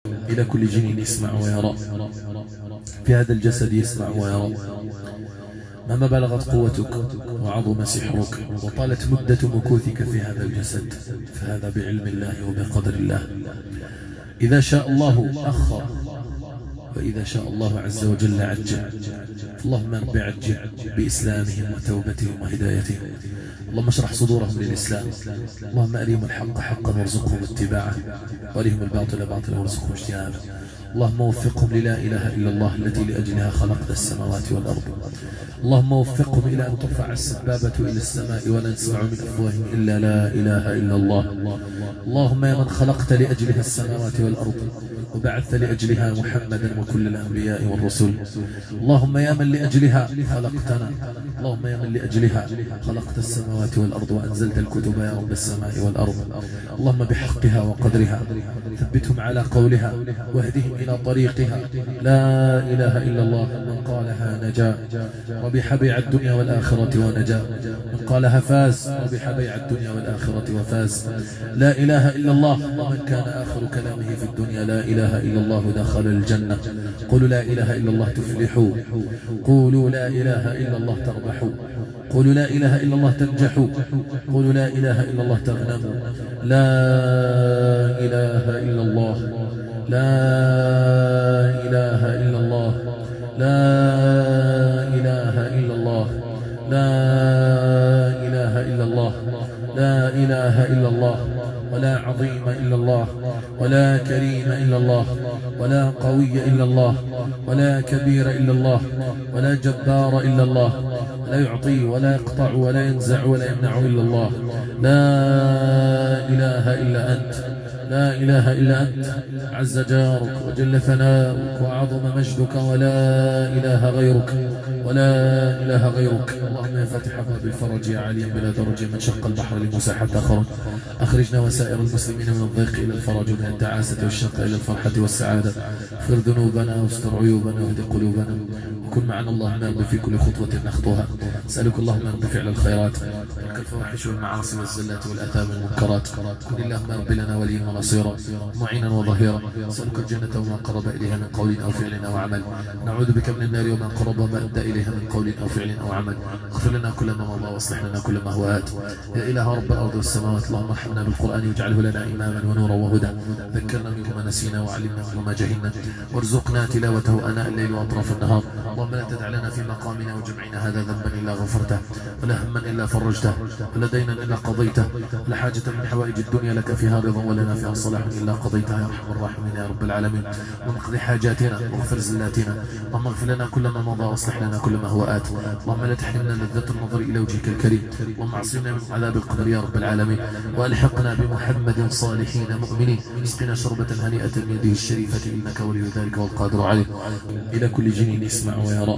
إلى كل جنين يسمع ويرى، في هذا الجسد يسمع ويرى. مهما بلغت قوتك وعظم سحرك وطالت مدة مكوثك في هذا الجسد، فهذا بعلم الله وبقدر الله. إذا شاء الله أخر، وإذا شاء الله عز وجل عجل. اللهم رب عجل بإسلامهم وتوبتهم وهدايتهم. اللهم اشرح صدورهم للإسلام. اللهم أريهم الحق حقا وارزقهم اتباعه، وأريهم الباطل باطلا وارزقهم اجتنابه. اللهم وفقهم للا إله إلا الله التي لأجلها خلقت السماوات والأرض. اللهم وفقهم إلى أن ترفع السبابة إلى السماء ولا نسمع من أفواههم إلا لا إله إلا الله. اللهم يا من خلقت لأجلها السماوات والأرض وبعثت لأجلها محمدا وكل الأنبياء والرسل، اللهم يا من لأجلها خلقتنا، اللهم يا من لأجلها خلقت السماوات والأرض وأنزلت الكتب يا رب السماء والأرض، اللهم بحقها وقدرها ثبتهم على قولها واهدهم إلى طريقها. لا إله إلا الله، من قالها نجا ربح بيع الدنيا والآخرة ونجا، من قالها فاز ربح بيع الدنيا والآخرة وفاز. لا إله إلا الله، ومن كان آخر كلامه في الدنيا لا إله إلا الله دخل الجنة. قولوا لا إله إلا الله تفلحوا، قولوا لا إله إلا الله تربحوا، قولوا لا إله إلا الله تنجحوا، قولوا لا إله إلا الله تغنموا. لا إله إلا الله، لا إله إلا الله، لا إله إلا الله، لا إله إلا الله، لا إله إلا الله، ولا عظيم إلا الله، ولا كريم إلا الله، ولا قوي إلا الله، ولا كبير إلا الله، ولا جبار إلا الله، لا يعطي ولا يقطع ولا ينزع ولا يمنع إلا الله. لا إله إلا أنت، لا إله إلا أنت، عز جارك وجل ثناؤك وعظم مجدك، ولا إله غيرك، ولا إله غيرك. اللهم يا فاتح باب الفرج يا عليا بلا درج، من شق البحر لموسى حتى خرج، أخرجنا وسائر المسلمين من الضيق إلى الفرج، من التعاسة والشق إلى الفرحة والسعادة. اغفر ذنوبنا واستر عيوبنا واهد قلوبنا، وكن معنا اللهم يا رب في كل خطوة نخطوها. أسألك اللهم يا رب فعل الخيرات ترك الفواحش والمعاصي والزلات والآثام والمنكرات. كن اللهم يا رب لنا وليا ونصيرا معينا وظهيرا. أسألك الجنة وما قرب إليها من قول أو فعل أو عمل. نعوذ بك من النار وما قرب وما أدى إليها من قول أو فعل أو عمل. اغفر لنا كل ما مضى واصلح لنا كل ما هو آت. يا إله رب الأرض والسماوات، اللهم ارحمنا بالقرآن واجعله لنا إماما ونورا وهدى. ذكرنا منه ما نسينا وعلمنا منه ما جهلنا، وارزقنا تلاوته آناء الليل وأطراف النهار. اللهم لا تدع لنا في مقامنا وجمعنا هذا ذنبا إلا غفرته، ولا هما إلا فرجته، ولا دينا إلا قضيته، ولا حاجة من حوائج الدنيا لك فيها رضا ولنا فيها صلاح إلا قضيتها يا أرحم الراحمين يا رب العالمين. ونقضي حاجاتنا واغفر زلاتنا. اللهم اغفر لنا كل ما مضى واصلح لنا كل ما هو آت. اللهم لا تحرمنا لذة النظر إلى وجهك الكريم، اللهم اعصمنا من عذاب القبر يا رب العالمين، والحقنا بمحمد صالحين مؤمنين. اسقنا شربة هنيئة من يده الشريفة إنك ولي ذلك والقادر عليه. إلى كل جنين يسمع ويرى،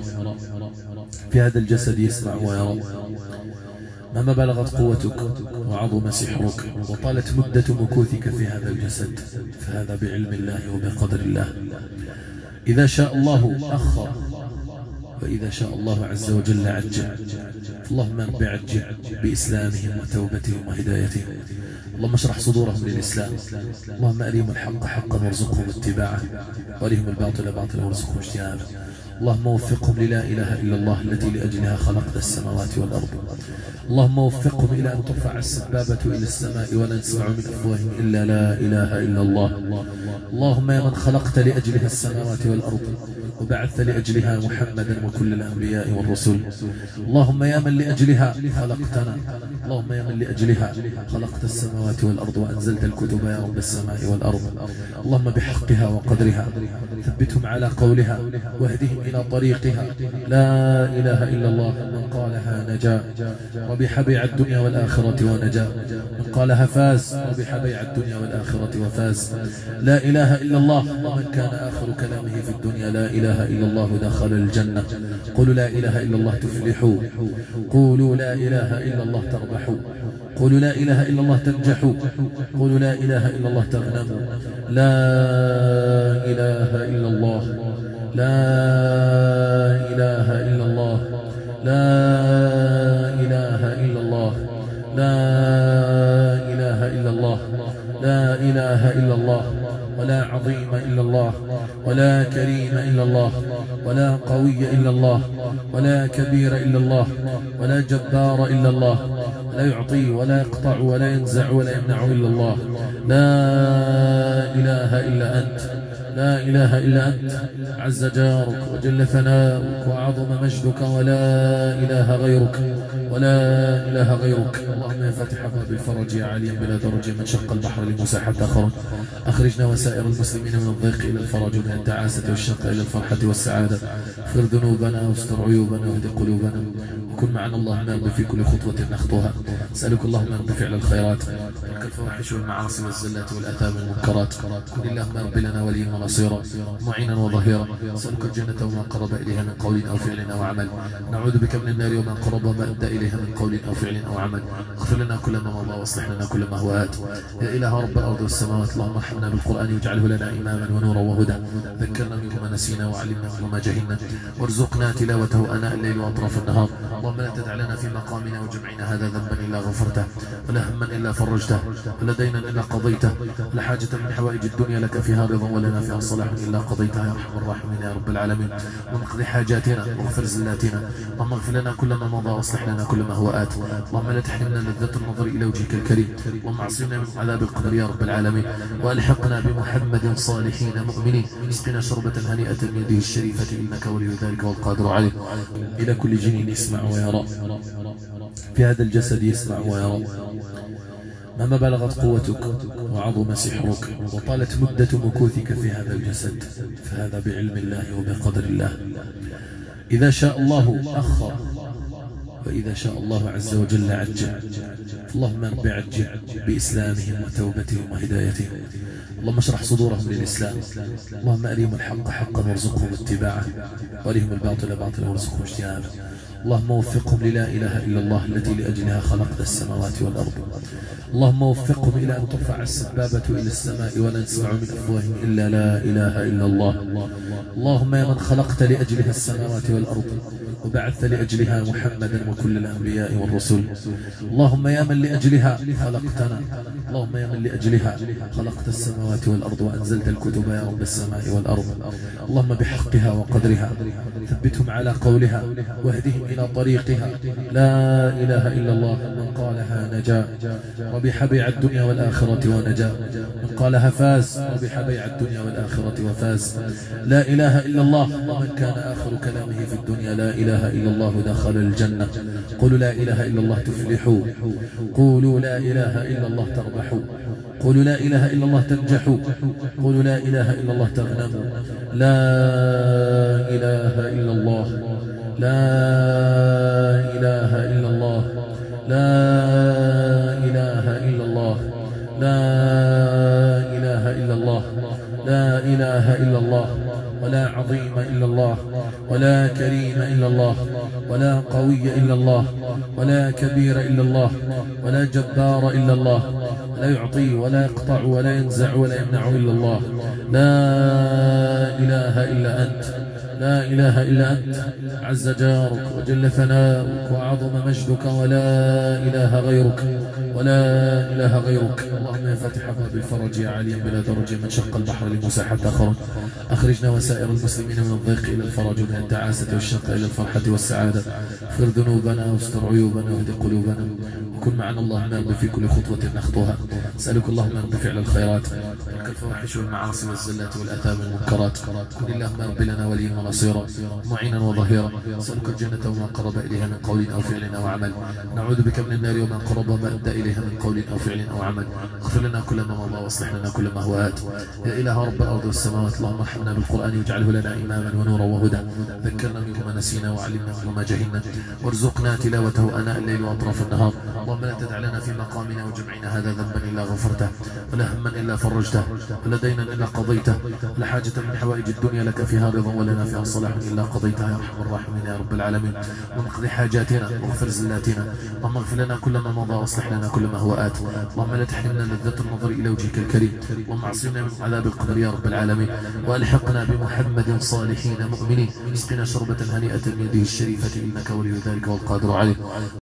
في هذا الجسد يسمع ويرى. مهما بلغت قوتك وعظم سحرك وطالت مدة مكوثك في هذا الجسد، فهذا بعلم الله وبقدر الله. إذا شاء الله أخر، وإذا شاء الله عز وجل عجل. اللهم رب عجل بإسلامهم وتوبتهم وهدايتهم. اللهم اشرح صدورهم للإسلام. اللهم أريهم الحق حقا وارزقهم اتباعه، وأريهم الباطل باطلا وارزقهم اجتنابه. اللهم وفقهم للا إله إلا الله التي لأجلها خلقت السماوات والأرض. اللهم وفقهم إلى أن ترفع السبابة إلى السماء ولا نسمع من أفواههم إلا لا إله إلا الله. اللهم يا من خلقت لأجلها السماوات والأرض وبعثت لأجلها محمدا وكل الأنبياء والرسل، اللهم يا من لأجلها خلقتنا، اللهم يا من لأجلها خلقت السماوات والأرض وأنزلت الكتب يا رب السماء والأرض، اللهم بحقها وقدرها ثبتهم على قولها واهدهم إلى طريقها. لا إله إلا الله، من قالها نجا ربح بيع الدنيا والآخرة ونجا، من قالها فاز ربح بيع الدنيا والآخرة وفاز. لا إله إلا الله، ومن كان آخر كلامه في الدنيا لا إله إلا الله دخل الجنة. قولوا لا إله إلا الله تفلحوا، قولوا لا إله إلا الله تربحوا، قولوا لا إله إلا الله تنجحوا، قولوا لا إله إلا الله تغنموا. لا إله إلا الله، لا إله إلا الله، لا إله إلا الله، لا إله إلا الله، لا إله إلا الله، ولا عظيم إلا إلا الله ولا كريم إلا الله ولا قوي إلا الله ولا كبير إلا الله ولا جبار إلا الله، لا يعطي ولا يقطع ولا ينزع ولا يمنع إلا الله. لا إله إلا أنت، لا إله إلا أنت، عز جارك وجل ثناؤك وعظم مجدك، ولا إله غيرك، ولا إله غيرك. اللهم يا فاتح باب الفرج يا عاليا بلا درج، من شق البحر لموسى حتى خرج، أخرجنا وسائر المسلمين من الضيق إلى الفرج، ومن التعاسة والشق إلى الفرحة والسعادة. اغفر ذنوبنا واستر عيوبنا واهد قلوبنا، وكن معنا اللهم ارض في كل خطوة نخطوها. أسألك اللهم ارض فعل الخيرات، ترك الفواحش والمعاصي والزلات والآثام والمنكرات. كن اللهم رب لنا وليا ونصيرا معينا وظهيرا. أسألك الجنة وما قرب إليها من قول أو فعل أو عمل. نعوذ بك من النار وما قرب وما أدى إليها من قول أو فعل أو عمل. اغفر لنا كل ما مضى واصلح لنا كل ما هو آت. يا إله رب الأرض والسماوات، اللهم ارحمنا بالقرآن واجعله لنا إماما ونورا وهدى. ذكرنا منه ما نسينا وعلمنا منه ما جهلنا، وارزقنا تلاوته آناء الليل وأطراف النهار. اللهم لا تدع لنا في مقامنا وجمعنا هذا ذنبا إلا غفرته، ولا هما إلا فرجته، ولا دينا إلا قضيته، ولا حاجة من حوائج الدنيا لك فيها رضا ولنا فيها صلاح إلا قضيتها يا أرحم الراحمين يا رب العالمين. ونقضي حاجاتنا واغفر زلاتنا. اللهم اغفر لنا كل ما مضى واصلح لنا كل ما هو آت. اللهم لا تحرمنا لذة النظر إلى وجهك الكريم، اللهم اعصمنا من عذاب القبر يا رب العالمين، والحقنا بمحمد صالحين مؤمنين. اسقنا شربة هنيئة من يده الشريفة إنك ولي ذلك والقادر عليه. إلى كل جنين يسمع ويرى، في هذا الجسد يسمع ويرى. مهما بلغت قوتك وعظم سحرك وطالت مدة مكوثك في هذا الجسد، فهذا بعلم الله وبقدر الله. إذا شاء الله أخر، وإذا شاء الله عز وجل عجل. اللهم رب عجل بإسلامهم وتوبتهم وهدايتهم. اللهم اشرح صدورهم للإسلام. اللهم أريهم الحق حقا وارزقهم اتباعه، وأريهم الباطل باطلا وارزقهم اجتنابه. اللهم وفقهم للا إله إلا الله التي لأجلها خلقت السماوات والأرض. اللهم وفقهم إلى أن ترفع السبابة إلى السماء ولا نسمع من أفواههم إلا لا إله إلا الله. اللهم يا من خلقت لأجلها السماوات والأرض وبعثت لأجلها محمدا وكل الأنبياء والرسل، اللهم يا من لأجلها خلقتنا، اللهم يا من لأجلها خلقت السماوات والأرض وأنزلت الكتب يا رب السماء والأرض. اللهم بحقها وقدرها ثبتهم على قولها واهدهم إلى طريقها. لا إله إلا الله، من قالها نجا ربح بيع الدنيا والآخرة ونجا، من قالها فاز ربح بيع الدنيا والآخرة وفاز. لا إله إلا الله، ومن كان آخر كلامه في الدنيا لا إله إلا الله دخل الجنة. قولوا لا إله إلا الله تفلحوا، قولوا لا إله إلا الله تربحوا، قولوا لا إله إلا الله تنجحوا، قولوا لا إله إلا الله تغنموا. لا إله إلا الله، لا إله إلا الله، لا إله إلا الله، لا إله إلا الله، لا إله إلا الله، ولا عظيم إلا الله، ولا كريم إلا الله، ولا قوي إلا الله، ولا كبير إلا الله، ولا جبار إلا الله، لا يعطي ولا يقطع ولا ينزع ولا يمنع إلا الله. لا إله إلا أنت، لا إله إلا أنت، عز جارك وجل ثناؤك وعظم مجدك، ولا إله غيرك، ولا إله غيرك. اللهم يا فاتح باب الفرج يا عاليا بلا درج، من شق البحر لموسى حتى خرج، أخرجنا وسائر المسلمين من الضيق إلى الفرج، ومن التعاسة والشق إلى الفرحة والسعادة. اغفر ذنوبنا واستر عيوبنا واهد قلوبنا، وكن معنا اللهم ارض في كل خطوة نخطوها. أسألك اللهم ارض فعل الخيرات، ترك الفواحش والمعاصي والزلات والآثام والمنكرات. كن اللهم رب لنا وليا ونصيرا معينا وظهيرا. أسألك الجنة وما قرب إليها من قول أو فعل أو عمل. نعوذ بك من النار وما قرب وما أدى إليها من قول أو فعل أو عمل. اغفر لنا كل ما مضى واصلح لنا كل ما هو آت. يا إله رب الأرض والسماوات، اللهم ارحمنا بالقرآن واجعله لنا إماما ونورا وهدى. ذكرنا منه ما نسينا وعلمنا منه ما جهلنا، وارزقنا تلاوته آناء الليل وأطراف النهار. اللهم لا تدع لنا في مقامنا وجمعنا هذا ذنبا إلا غفرته، ولا هما إلا فرجته، ولا دينا إلا قضيته، ولا حاجة من حوائج الدنيا لك فيها رضا ولنا فيها صلاح إلا قضيتها يا أرحم الراحمين يا رب العالمين. ونقضي حاجاتنا واغفر زلاتنا. اللهم اغفر لنا كل ما مضى واصلح لنا كل ما هو آت. اللهم لا تحرمنا لذة النظر إلى وجهك الكريم، اللهم اعصمنا من عذاب القبر يا رب العالمين، والحقنا بمحمد صالحين مؤمنين. اسقنا شربة هنيئة من يده الشريفة إنك ولي ذلك والقادر عليه.